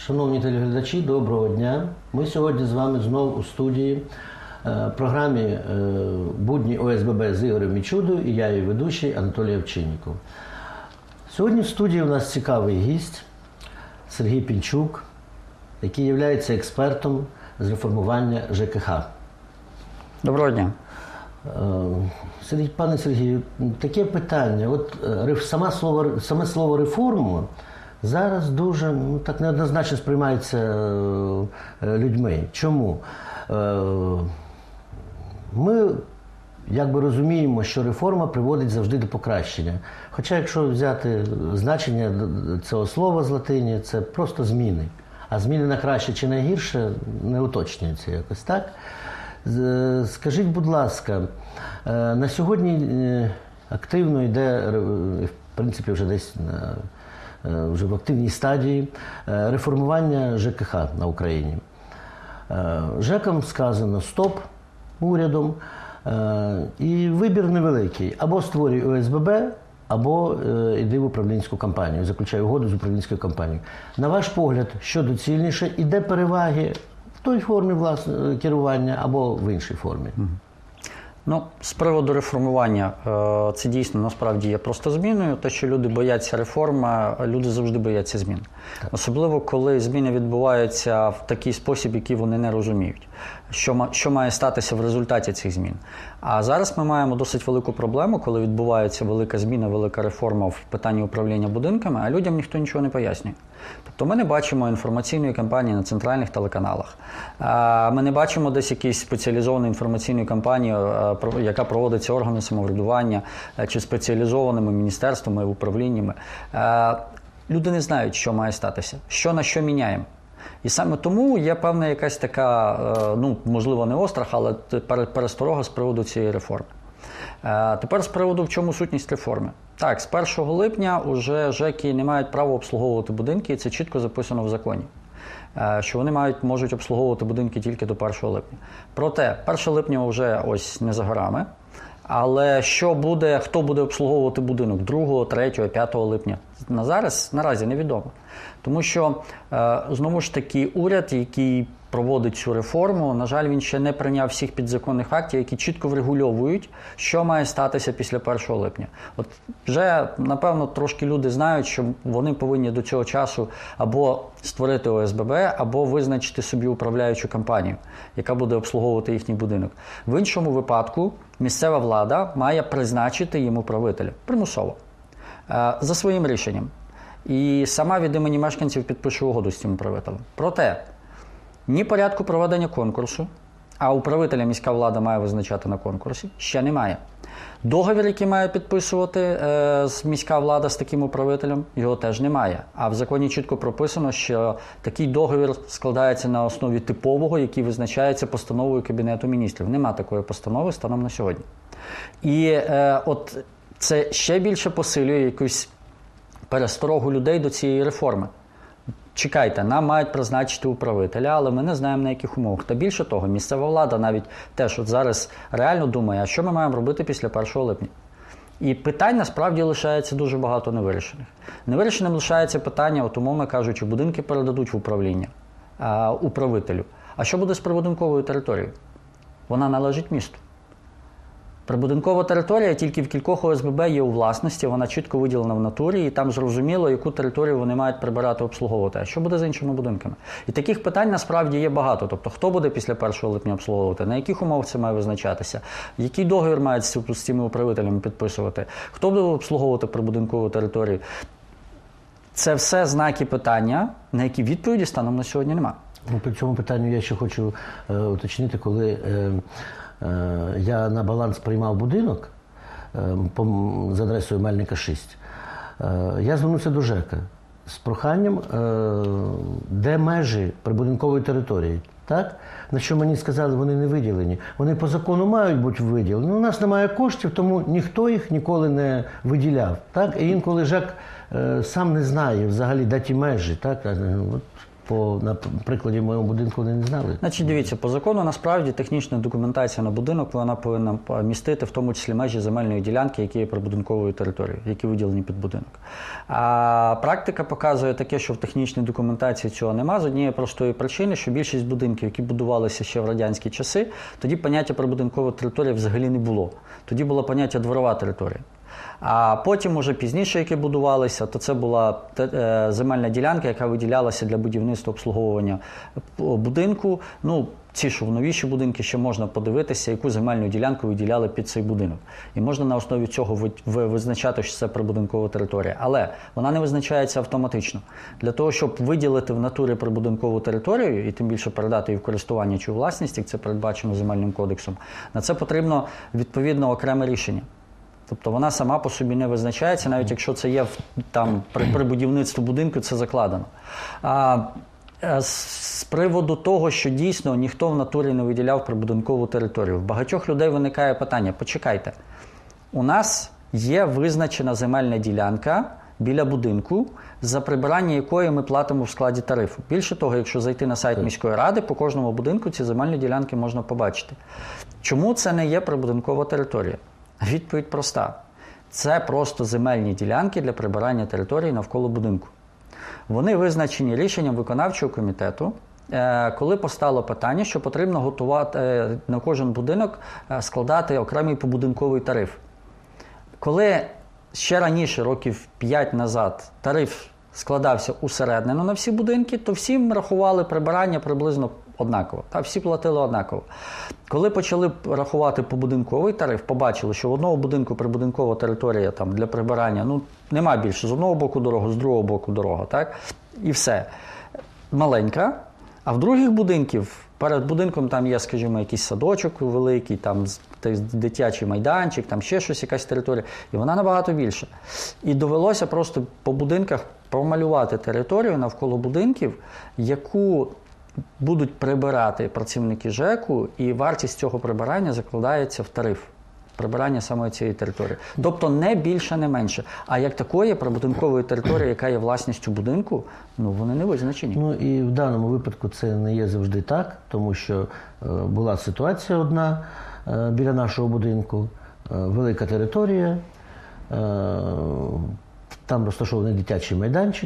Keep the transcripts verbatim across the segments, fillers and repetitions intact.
Шановні телеглядачі, доброго дня. Ми сьогодні з вами знову у студії програмі «Будні О С Б Б» з Ігорем Мічудою і я, її ведучий Анатолій Овчинніков. Сьогодні в студії у нас цікавий гість Сергій Пінчук, який є експертом з реформування Ж К Х. Доброго дня. Пане Сергію, таке питання. От саме слово, саме слово «реформу» зараз дуже ну, так неоднозначно сприймається людьми. Чому? Ми якби розуміємо, що реформа приводить завжди до покращення. Хоча, якщо взяти значення цього слова з латині, це просто зміни. А зміни на краще чи на гірше не уточнюються якось, так? Скажіть, будь ласка, на сьогодні активно йде, в принципі, вже десь на, вже в активній стадії реформування Ж К Х на Україні. ЖЕКам сказано «стоп» урядом, і вибір невеликий. Або створюй О С Б Б, або йди в управлінську компанію, заключай угоду з управлінською компанією. На ваш погляд, що доцільніше, і де переваги в той формі власне керування або в іншій формі? Ну, з приводу реформування, це дійсно насправді є просто зміною. Те, що люди бояться реформи, люди завжди бояться змін. Так. Особливо, коли зміни відбуваються в такий спосіб, який вони не розуміють. Що, що має статися в результаті цих змін. А зараз ми маємо досить велику проблему, коли відбувається велика зміна, велика реформа в питанні управління будинками, а людям ніхто нічого не пояснює. Тобто ми не бачимо інформаційної кампанії на центральних телеканалах. Ми не бачимо десь якісь спеціалізованої інформаційної кампанії, яка проводиться органами самоврядування чи спеціалізованими міністерствами, управліннями. Люди не знають, що має статися, що на що міняємо. І саме тому є певна якась така, ну, можливо, не острах, але пересторога з приводу цієї реформи. Тепер з приводу, в чому сутність реформи. Так, з першого липня уже ЖЕКи не мають права обслуговувати будинки, і це чітко записано в законі. Що вони мають, можуть обслуговувати будинки тільки до першого липня. Проте, першого липня вже ось не за горами. Але що буде, хто буде обслуговувати будинок другого, третього, п'ятого липня? На зараз, наразі невідомо. Тому що, знову ж таки, уряд, який проводить цю реформу, на жаль, він ще не прийняв всіх підзаконних актів, які чітко врегульовують, що має статися після першого липня. От вже, напевно, трошки люди знають, що вони повинні до цього часу або створити О С Б Б, або визначити собі управляючу компанію, яка буде обслуговувати їхній будинок. В іншому випадку місцева влада має призначити їм управителя примусово, за своїм рішенням. І сама від імені мешканців підпише угоду з цим управителем. Проте, ні порядку проведення конкурсу, а управителя міська влада має визначати на конкурсі, ще немає. Договір, який має підписувати е, міська влада з таким управителем, його теж немає. А в законі чітко прописано, що такий договір складається на основі типового, який визначається постановою Кабінету міністрів. Нема такої постанови станом на сьогодні. І е, от це ще більше посилює якусь пересторогу людей до цієї реформи. Чекайте, нам мають призначити управителя, але ми не знаємо, на яких умовах. Та більше того, місцева влада навіть теж от зараз реально думає, а що ми маємо робити після першого липня. І питань насправді лишається дуже багато невирішених. Невирішеним лишається питання, от умовно кажучи, будинки передадуть в управління а, управителю. А що буде з прибудинковою територією? Вона належить місту. Прибудинкова територія тільки в кількох О С Б Б є у власності, вона чітко виділена в натурі, і там зрозуміло, яку територію вони мають прибирати, обслуговувати. А що буде з іншими будинками? І таких питань насправді є багато. Тобто, хто буде після першого липня обслуговувати, на яких умовах це має визначатися, який договір мають з цими управителями підписувати, хто буде обслуговувати прибудинкову територію. Це все знаки питання, на які відповіді станом на сьогодні немає. Ну, по цьому питанню я ще хочу е, уточнити, коли е, я на баланс приймав будинок за адресою Мельника шість. Я звернувся до ЖЕКа з проханням, де межі прибудинкової території. Так? На що мені сказали, вони не виділені. Вони по закону мають бути виділені. Ну, у нас немає коштів, тому ніхто їх ніколи не виділяв. Так? І інколи ЖЕК сам не знає взагалі, де ті межі. Так? по, на прикладі моєму будинку вони не знали. Значить, дивіться, по закону насправді технічна документація на будинок вона повинна містити в тому числі межі земельної ділянки, які є прибудинковою територією, які виділені під будинок. А практика показує таке, що в технічній документації цього нема з однієї простої причини, що більшість будинків, які будувалися ще в радянські часи, тоді поняття прибудинкова територія взагалі не було. Тоді було поняття дворова територія. А потім, уже пізніше, які будувалися, то це була земельна ділянка, яка виділялася для будівництва обслуговування будинку. Ну, ці, що в новіші будинки, ще можна подивитися, яку земельну ділянку виділяли під цей будинок. І можна на основі цього визначати, що це прибудинкова територія. Але вона не визначається автоматично. Для того, щоб виділити в натурі прибудинкову територію, і тим більше передати її в користування чи у власність, як це передбачено Земельним кодексом, на це потрібно відповідно окреме рішення. Тобто вона сама по собі не визначається, навіть якщо це є там, при, при будівництві будинку, це закладено. А, з приводу того, що дійсно ніхто в натурі не виділяв прибудинкову територію, в багатьох людей виникає питання, почекайте, у нас є визначена земельна ділянка біля будинку, за прибирання якої ми платимо в складі тарифу. Більше того, якщо зайти на сайт міської ради, по кожному будинку ці земельні ділянки можна побачити. Чому це не є прибудинкова територія? Відповідь проста. Це просто земельні ділянки для прибирання території навколо будинку. Вони визначені рішенням виконавчого комітету, коли постало питання, що потрібно готувати на кожен будинок, складати окремий побудинковий тариф. Коли ще раніше, років п'ять назад, тариф складався усереднено на всі будинки, то всім рахували прибирання приблизно однаково. Та всі платили однаково. Коли почали рахувати побудинковий тариф, побачили, що в одного будинку прибудинкова територія там, для прибирання, ну, нема більше, з одного боку дорога, з другого боку дорога, так? І все. Маленька. А в других будинків, перед будинком там є, скажімо, якийсь садочок великий, там дитячий майданчик, там ще щось, якась територія, і вона набагато більша. І довелося просто по будинках промалювати територію навколо будинків, яку будуть прибирати працівники ЖЕКу, і вартість цього прибирання закладається в тариф. Прибирання саме цієї території. Тобто не більше, не менше. А як такої прибудинкової території, яка є власністю будинку, ну вони не визначені. Ну і в даному випадку це не є завжди так, тому що е, була ситуація одна е, біля нашого будинку, е, велика територія, е, там розташований дитячий майданчик.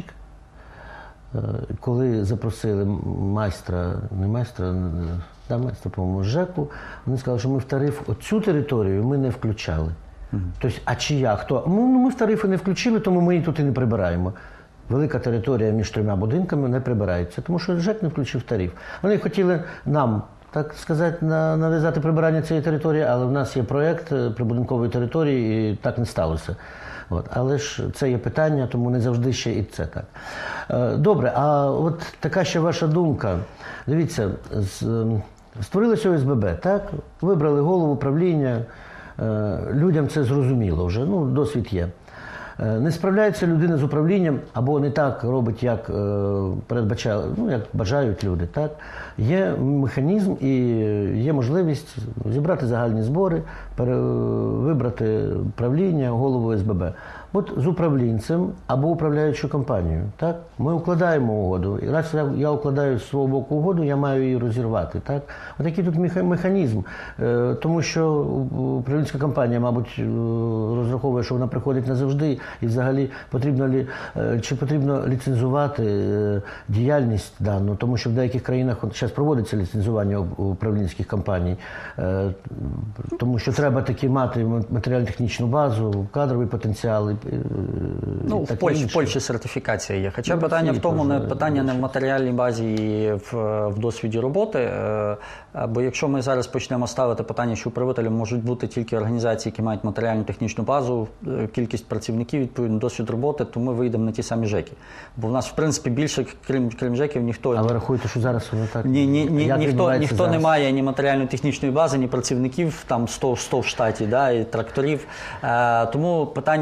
Коли запросили майстра, не майстра, да, майстра, по-моєму, з ЖЕКу, вони сказали, що ми в тариф оцю територію ми не включали. Uh-huh. Тобто, а чия, хто? Ну, ми в тарифи не включили, тому ми її тут і не прибираємо. Велика територія між трьома будинками не прибирається, тому що ЖЕК не включив тариф. Вони хотіли нам, так сказати, нав'язати прибирання цієї території, але в нас є проєкт прибудинкової території, і так не сталося. От. Але ж це є питання, тому не завжди ще і це так. Добре, а от така ще ваша думка. Дивіться, створилося О С Б Б, так? Вибрали голову правління, людям це зрозуміло вже, ну, досвід є. Не справляється людина з управлінням, або не так робить, як передбачали, ну, як бажають люди, так? Є механізм і є можливість зібрати загальні збори, вибрати правління, голову О С Б Б. От з управлінцем або управляючою компанією, так? Ми укладаємо угоду. І раз я, я укладаю з свого боку угоду, я маю її розірвати, так? От такий тут механізм. Е, тому що управлінська компанія, мабуть, розраховує, що вона приходить назавжди, і взагалі потрібно лі, е, чи потрібно ліцензувати е, діяльність дану, тому що в деяких країнах зараз проводиться ліцензування управлінських компаній, е, тому що треба таки мати матеріально-технічну базу, кадровий потенціал. Ну, в Польщі, в Польщі сертифікація є. Хоча ну, питання в тому, не питання не в матеріальній базі і в, в досвіді роботи. Бо якщо ми зараз почнемо ставити питання, що управителем можуть бути тільки організації, які мають матеріальну технічну базу, кількість працівників, відповідно, досвід роботи, то ми вийдемо на ті самі ЖЕКи. Бо в нас, в принципі, більше, крім, крім ЖЕКів, ніхто... А ви рахуєте, що зараз воно так? Ні, ні, ні, ніхто ніхто не має ні матеріальної технічної бази, ні працівників, там сто, сто в штаті, да, і тракторів. Тому питання управителя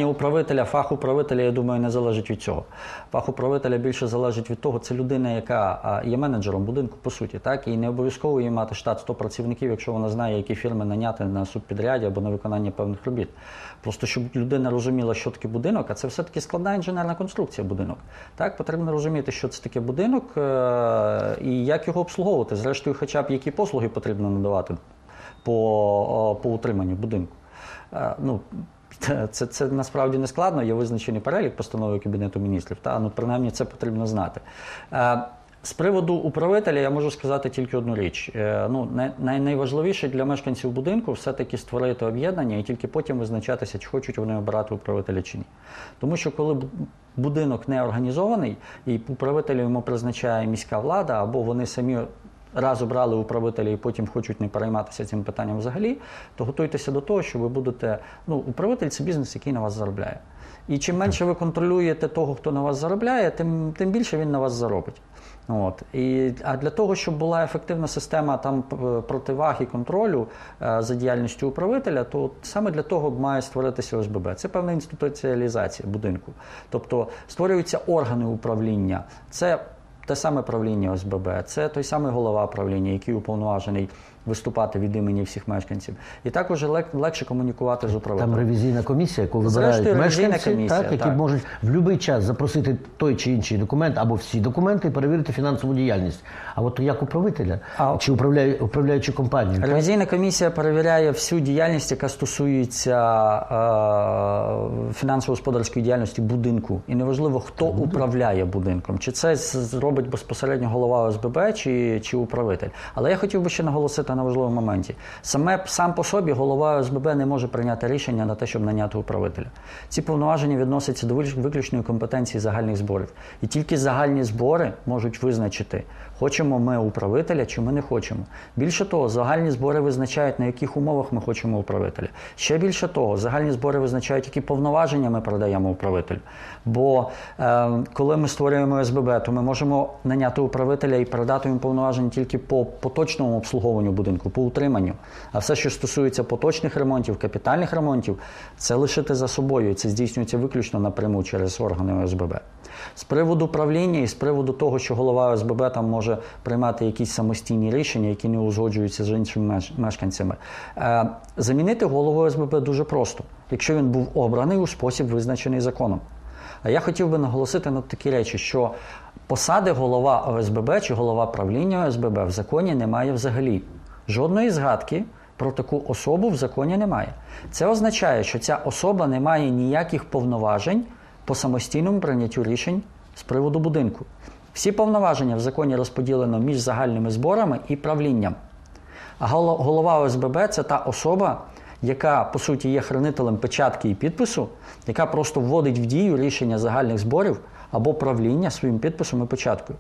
управителя, фах управителя, я думаю, не залежить від цього. Фах управителя більше залежить від того, це людина, яка є менеджером будинку, по суті, так, і не обов'язково їй мати штат сто працівників, якщо вона знає, які фірми наняти на субпідряді або на виконання певних робіт. Просто щоб людина розуміла, що таке будинок, а це все-таки складна інженерна конструкція будинок. Так, потрібно розуміти, що це таке будинок і як його обслуговувати. Зрештою, хоча б які послуги потрібно надавати по, по утриманню будинку. Ну, це, це насправді не складно, є визначений перелік постанови Кабінету міністрів, та, ну, принаймні це потрібно знати. З приводу управителя я можу сказати тільки одну річ. Ну, най, найважливіше для мешканців будинку все-таки створити об'єднання і тільки потім визначатися, чи хочуть вони обирати управителя чи ні. Тому що коли будинок не організований і управителя йому призначає міська влада, або вони самі раз обрали управителя і потім хочуть не перейматися цим питанням взагалі, то готуйтеся до того, що ви будете... Ну, управитель – це бізнес, який на вас заробляє. І чим менше ви контролюєте того, хто на вас заробляє, тим, тим більше він на вас заробить. От. І, а для того, щоб була ефективна система там, противаг і контролю е, за діяльністю управителя, то саме для того має створитися О С Б Б. Це певна інституціалізація будинку. Тобто створюються органи управління. Це те саме правління О С Б Б, це той самий голова правління, який уповноважений виступати від імені всіх мешканців. І також лег, легше комунікувати з управителем. Там ревізійна комісія, яку вибирають Зрештою, мешканці, комісія, так, які так. можуть в будь-який час запросити той чи інший документ або всі документи і перевірити фінансову діяльність. А от як управителя а, чи управляю, управляючу компанію? Ревізійна комісія перевіряє всю діяльність, яка стосується е, фінансово-господарської діяльності будинку. І неважливо, хто Будинок. управляє будинком. Чи це зробить безпосередньо голова О С Б Б, чи, чи управитель. Але я хотів би ще наголосити на важливому моменті. Саме, сам по собі голова О С Б Б не може прийняти рішення на те, щоб наняти управителя. Ці повноваження відносяться до виключної компетенції загальних зборів. І тільки загальні збори можуть визначити, хочемо ми управителя чи ми не хочемо. Більше того, загальні збори визначають, на яких умовах ми хочемо управителя. Ще більше того, загальні збори визначають, які повноваження ми передаємо управителю. Бо е, коли ми створюємо О С Б Б, то ми можемо наняти управителя і передати їм повноваження тільки по поточному обслуговуванню будинку, по утриманню. А все, що стосується поточних ремонтів, капітальних ремонтів, це лишити за собою. І це здійснюється виключно напряму через органи О С Б Б. З приводу правління і з приводу того, що голова О С Б Б там може приймати якісь самостійні рішення, які не узгоджуються з іншими мешканцями. Е, замінити голову О С Б Б дуже просто, якщо він був обраний у спосіб, визначений законом. А я хотів би наголосити на такі речі, що посади голова О С Б Б чи голова правління О С Б Б в законі немає взагалі. Жодної згадки про таку особу в законі немає. Це означає, що ця особа не має ніяких повноважень по самостійному прийняттю рішень з приводу будинку. Всі повноваження в законі розподілено між загальними зборами і правлінням. А голова О С Б Б – це та особа, яка, по суті, є хранителем печатки і підпису, яка просто вводить в дію рішення загальних зборів або правління своїм підписом і печаткою.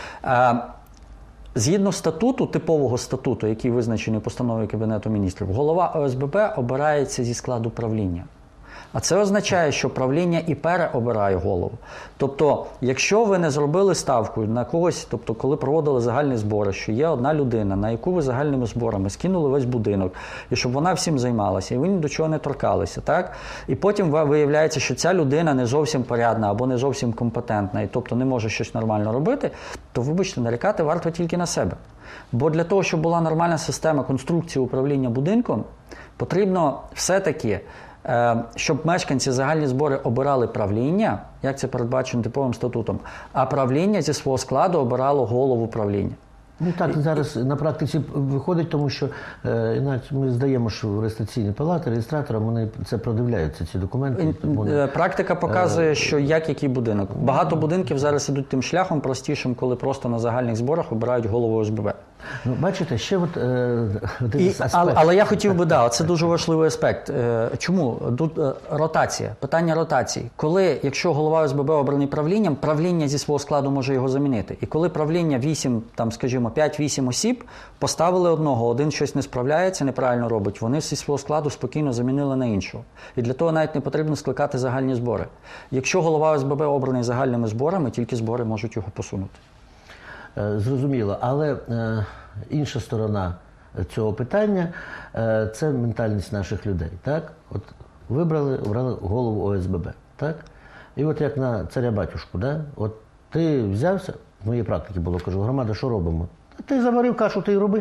Згідно статуту, типового статуту, який визначений постановою Кабінету міністрів, голова О С Б Б обирається зі складу правління. А це означає, що правління і переобирає голову. Тобто, якщо ви не зробили ставку на когось, тобто, коли проводили загальні збори, що є одна людина, на яку ви загальними зборами скинули весь будинок, і щоб вона всім займалася, і ви ні до чого не торкалися, так? І потім виявляється, що ця людина не зовсім порядна або не зовсім компетентна, і тобто не може щось нормально робити, то, вибачте, нарікати варто тільки на себе. Бо для того, щоб була нормальна система конструкції управління будинком, потрібно все-таки, щоб мешканці загальні збори обирали правління, як це передбачено типовим статутом, а правління зі свого складу обирало голову правління. Ну так, зараз на практиці виходить, тому що е, іначе ми здаємо, що в реєстраційні палати, реєстраторам вони це продивляються, ці документи. Вони... Практика показує, що як який будинок. Багато будинків зараз ідуть тим шляхом простішим, коли просто на загальних зборах обирають голову О С Б Б. Ну, бачите, ще от, е, І, але, але я хотів би, да, це дуже важливий аспект. Е, чому? Тут е, ротація, питання ротації. Коли, якщо голова О С Б Б обраний правлінням, правління зі свого складу може його замінити. І коли правління вісім, там, скажімо, п'ять-вісім осіб, поставили одного, один щось не справляється, неправильно робить, вони зі свого складу спокійно замінили на іншого. І для того навіть не потрібно скликати загальні збори. Якщо голова О С Б Б обраний загальними зборами, тільки збори можуть його посунути. Зрозуміло, але е, інша сторона цього питання е, – це ментальність наших людей. Так? От вибрали, обрали голову О С Б Б. Так? І от як на царя-батюшку, да? От ти взявся, в моїй практиці було, кажу, громада, що робимо? Ти заварив кашу, ти й роби.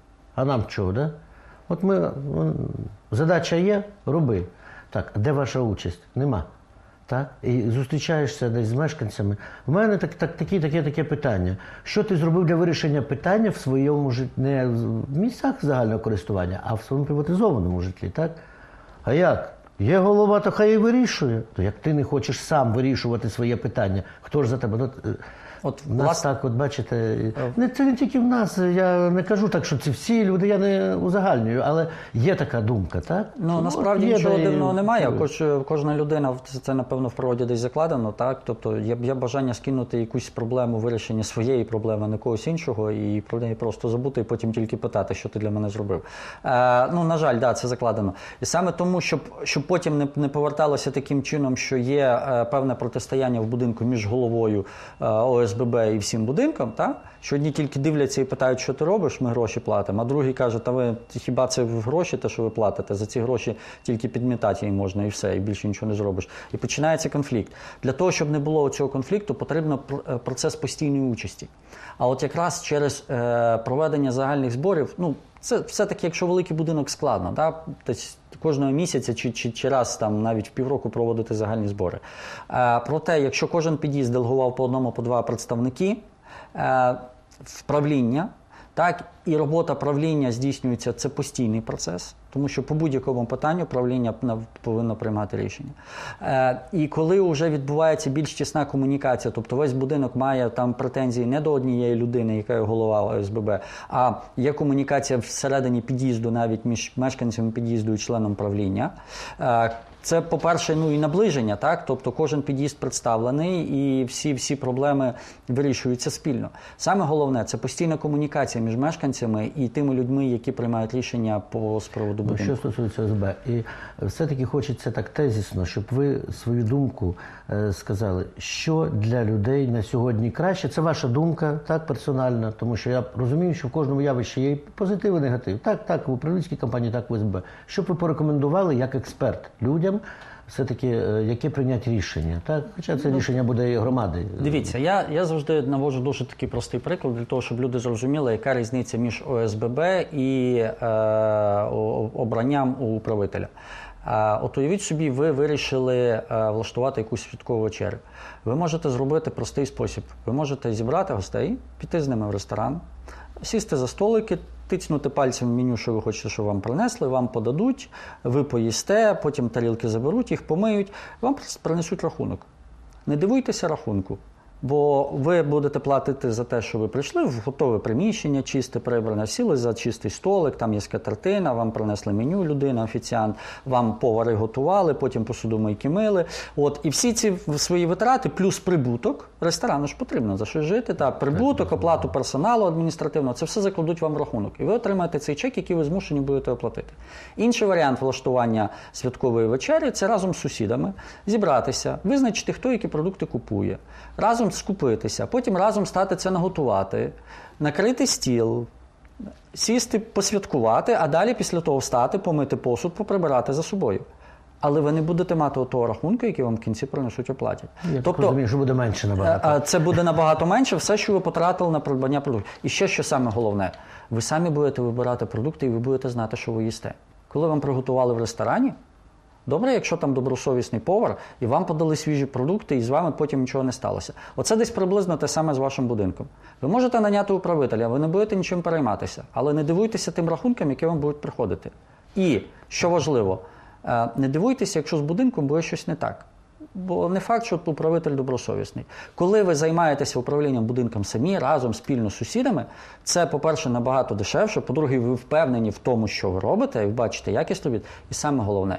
А нам чого, да? От ми, задача є, роби. Так, а де ваша участь? Нема. Так? І зустрічаєшся десь з мешканцями. У мене так, так, такі, таке, таке питання. Що ти зробив для вирішення питання в своєму житті, не в місцях загального користування, а в своєму приватизованому житлі, так? А як? Є голова, то хай і вирішує. То як ти не хочеш сам вирішувати своє питання, хто ж за тебе? Ну, От, в нас власне... так, от бачите, не, це не тільки в нас, я не кажу так, що це всі люди, я не узагальнюю, але є така думка, так? Ну, що, насправді є, нічого да, дивного і... немає, Кож, кожна людина, це, напевно, в природі десь закладено, так? Тобто є, є бажання скинути якусь проблему, вирішення своєї проблеми, не когось іншого, і про неї просто забути, і потім тільки питати, що ти для мене зробив. Е, ну, на жаль, да, це закладено. І саме тому, щоб, щоб потім не, не поверталося таким чином, що є е, певне протистояння в будинку між головою е, О С Б Б і всім будинкам, так? Що одні тільки дивляться і питають, що ти робиш, ми гроші платимо, а другий каже, та ви хіба це гроші, те, що ви платите, за ці гроші тільки підмітати їм можна і все, і більше нічого не зробиш. І починається конфлікт. Для того, щоб не було цього конфлікту, потрібен процес постійної участі. А от якраз через е, проведення загальних зборів, ну, це все-таки, якщо великий будинок складно, так? Тобто кожного місяця чи, чи, чи раз там навіть в півроку проводити загальні збори. Е, проте, якщо кожен під'їзд делегував по одному, по два представники е, в правління, так, і робота правління здійснюється, це постійний процес, тому що по будь-якому питанню правління повинно приймати рішення. Е, і коли вже відбувається більш тісна комунікація, тобто весь будинок має там претензії не до однієї людини, яка є голова О С Б Б, а є комунікація всередині під'їзду, навіть між мешканцями під'їзду і членом правління, е, це, по-перше, ну і наближення, так? Тобто кожен під'їзд представлений і всі, всі проблеми вирішуються спільно. Саме головне – це постійна комунікація між мешканцями і тими людьми, які приймають рішення по спроводу будинку. Що стосується О С Б, і все-таки хочеться так тезісно, щоб ви свою думку е, сказали, що для людей на сьогодні краще. Це ваша думка, так, персональна, тому що я розумію, що в кожному явищі є і позитив, і негатив. Так, так, в управлінській компанії, так, в О С Б. Що б ви порекомендували як експерт людям, все-таки, яке прийняти рішення, так? Хоча це рішення буде і громади. Дивіться, я, я завжди наводжу дуже такий простий приклад для того, щоб люди зрозуміли, яка різниця між О С Б Б і е, обранням у управителя. Е, от уявіть собі, ви вирішили е, влаштувати якусь святкову вечерю. Ви можете зробити простий спосіб. Ви можете зібрати гостей, піти з ними в ресторан, сісти за столики, тицнути пальцем в меню, що ви хочете, щоб вам принесли, вам подадуть, ви поїсте, потім тарілки заберуть, їх помиють, вам принесуть рахунок. Не дивуйтеся рахунку, бо ви будете платити за те, що ви прийшли в готове приміщення, чисте, прибране, сіли за чистий столик, там є скатертина, вам принесли меню людина, офіціант, вам повари готували, потім посудомийки мили. От, і всі ці свої витрати, плюс прибуток, ресторану ж потрібно за що жити, та прибуток, оплату персоналу адміністративного, це все закладуть вам в рахунок. І ви отримаєте цей чек, який ви змушені будете оплатити. Інший варіант влаштування святкової вечері – це разом з сусідами зібратися, визначити, хто які продукти купує, разом скупитися, потім разом стати це наготувати, накрити стіл, сісти, посвяткувати, а далі після того встати, помити посуд, поприбирати за собою. Але ви не будете мати того рахунку, який вам в кінці принесуть оплатять. Я тобто, розумію, що буде менше набагато. Це буде набагато менше, все, що ви потратили на придбання продуктів. І ще, що саме головне, ви самі будете вибирати продукти і ви будете знати, що ви їсте. Коли вам приготували в ресторані, добре, якщо там добросовісний повар, і вам подали свіжі продукти, і з вами потім нічого не сталося. Оце десь приблизно те саме з вашим будинком. Ви можете наняти управителя, ви не будете нічим перейматися, але не дивуйтеся тим рахункам, які вам будуть приходити. І, що важливо, не дивуйтеся, якщо з будинком буде щось не так. Бо не факт, що управитель добросовісний. Коли ви займаєтеся управлінням будинком самі, разом, спільно з сусідами, це, по-перше, набагато дешевше, по-друге, ви впевнені в тому, що ви робите, і ви бачите якість робіт. І саме головне,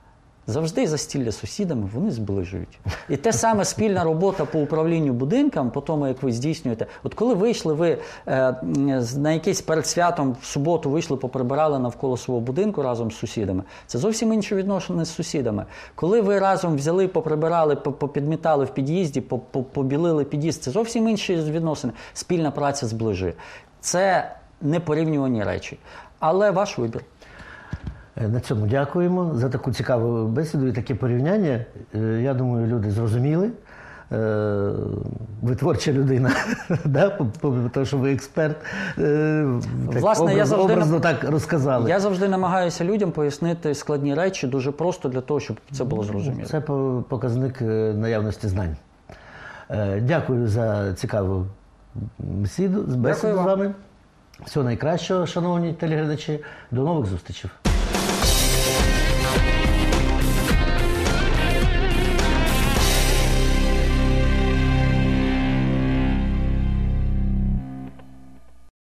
завжди застілля з сусідами вони зближують. І те саме спільна робота по управлінню будинком, по тому, як ви здійснюєте. От коли вийшли ви е, на якесь перед святом в суботу вийшли, поприбирали навколо свого будинку разом з сусідами, це зовсім інше відношення з сусідами. Коли ви разом взяли, поприбирали, попідмітали в під'їзді, побілили під'їзд, це зовсім інші відносини. Спільна праця зближує. Це непорівнювані речі. Але ваш вибір. Е, На цьому дякуємо за таку цікаву бесіду і таке порівняння. Е, Я думаю, люди зрозуміли. Е, Ви творча людина, да? по- по- тому що ви експерт. Е, так Власне, я образ- завжди образно нап- так розказали. Я завжди намагаюся людям пояснити складні речі дуже просто для того, щоб це було зрозуміло. Це по- показник е, наявності знань. Е, Дякую за цікаву бесіду, бесіду з вам. вами. Всього найкращого, шановні телеглядачі. До нових зустрічей.